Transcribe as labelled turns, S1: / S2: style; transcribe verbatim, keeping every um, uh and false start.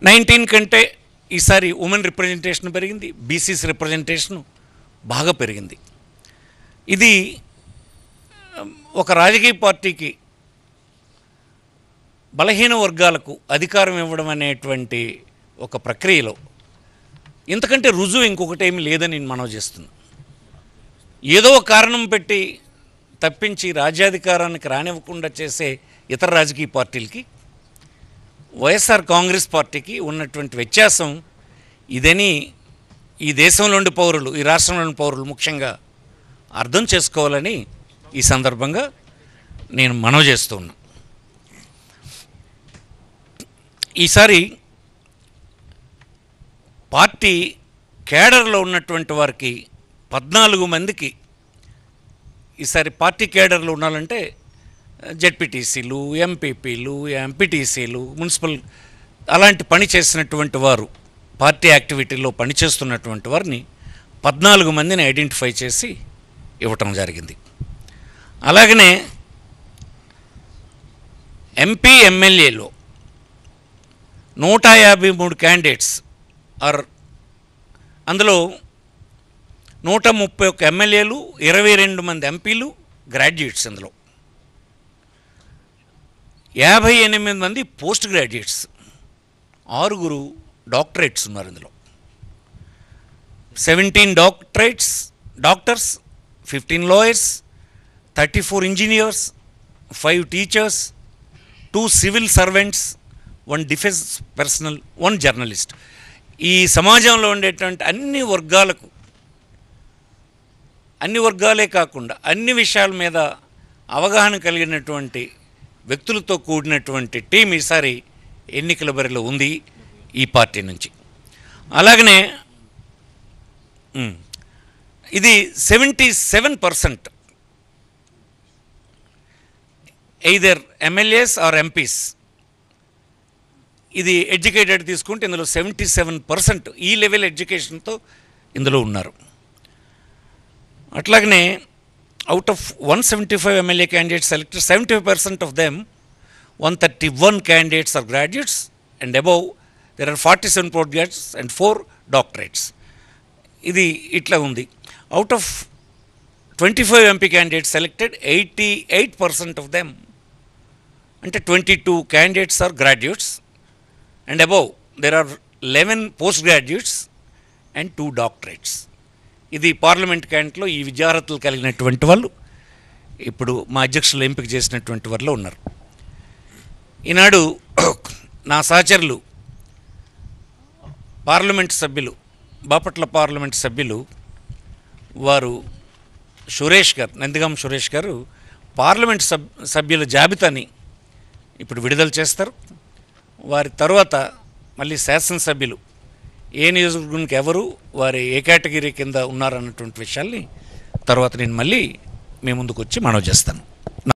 S1: Nineteen కంటే ఈసారి women representation పెరిగింది, బీసీస్ రిప్రజెంటేషను బాగా పెరిగింది. ఇది ఒక రాజకీయ పార్టీకి బలహీన వర్గాలకు అధికారం ఇవ్వడం అనేటువంటి ఒక ప్రక్రియలో ఇంతకంటే రుజువు ఇంకొకటి ఏమీ లేదని నేను మనవి చేస్తున్నాను. ఏదో ఒక కారణం పెట్టి తప్పించి రాజ్యాధికారానికి రానివ్వకుండా చేసే ఇతర రాజకీయ పార్టీలకి వైఎస్ఆర్ కాంగ్రెస్ పార్టీకి ఉన్నటువంటి వ్యత్యాసం ఇదని ఈ దేశంలోని పౌరులు, ఈ రాష్ట్రంలోని పౌరులు ముఖ్యంగా అర్థం చేసుకోవాలని ఈ సందర్భంగా నేను మనవి చేస్తూ ఉన్నా. ఈసారి పార్టీ కేడర్లో ఉన్నటువంటి వారికి పద్నాలుగు మందికి ఈసారి పార్టీ కేడర్లో ఉండాలంటే జెడ్పీటీసీలు, ఎంపీపీలు, ఎంపీటీసీలు, మున్సిపల్ అలాంటి పని చేసినటువంటి వారు, పార్టీ యాక్టివిటీలో పనిచేస్తున్నటువంటి వారిని పద్నాలుగు మందిని ఐడెంటిఫై చేసి ఇవ్వటం జరిగింది. అలాగనే ఎంపీ ఎమ్మెల్యేలో నూట యాభై మూడు క్యాండిడేట్స్ ఆర్ అందులో నూట ముప్పై ఒక్క ఎమ్మెల్యేలు, ఇరవై రెండు మంది ఎంపీలు గ్రాడ్యుయేట్స్, అందులో యాభై ఎనిమిది మంది పోస్ట్ గ్రాడ్యుయేట్స్, ఆరుగురు డాక్టరేట్స్ ఉన్నారు. ఇందులో seventeen doctorates doctors, fifteen lawyers, thirty four engineers, five teachers, two civil servants, one defence personnel, one journalist. ఈ సమాజంలో ఉండేటువంటి అన్ని వర్గాలకు, అన్ని వర్గాలే కాకుండా అన్ని విషయాల మీద అవగాహన కలిగినటువంటి వ్యక్తులతో కూడినటువంటి టీం ఈసారి ఎన్నికల బరిలో ఉంది ఈ పార్టీ నుంచి. అలాగనే ఇది seventy seven percent either MLAs or MPs, ఇది ఎడ్యుకేటెడ్ తీసుకుంటే ఇందులో సెవెంటీ సెవెన్ పర్సెంట్ ఈ లెవెల్ ఎడ్యుకేషన్తో ఇందులో ఉన్నారు. అట్లాగనే out of one seventy-five M L A candidates selected, seventy-five percent of them, one thirty-one candidates are graduates, and above there are forty-seven postgraduates and four doctorates. Idi itla undi. Out of twenty-five M P candidates selected, eighty-eight percent of them, ante twenty-two candidates are graduates, and above there are eleven postgraduates and two doctorates. ఇది parliament క్యాండిడేట్లో ఈ విద్యార్హతలు కలిగినటువంటి వాళ్ళు ఇప్పుడు మా అధ్యక్షులు ఎంపిక చేసినటువంటి వారిలో ఉన్నారు. ఈనాడు నా సహచరులు పార్లమెంట్ సభ్యులు, బాపట్ల పార్లమెంట్ సభ్యులు వారు సురేష్ గారు, నందిగాం సురేష్ గారు పార్లమెంట్ సబ్ సభ్యుల జాబితాని ఇప్పుడు విడుదల చేస్తారు. వారి తర్వాత మళ్ళీ శాసనసభ్యులు ఏ నియోజకవర్గానికి ఎవరు, వారి ఏ కేటగిరీ కింద ఉన్నారన్నటువంటి విషయాల్ని తర్వాత నేను మళ్ళీ మీ ముందుకు వచ్చి మనవి చేస్తాను.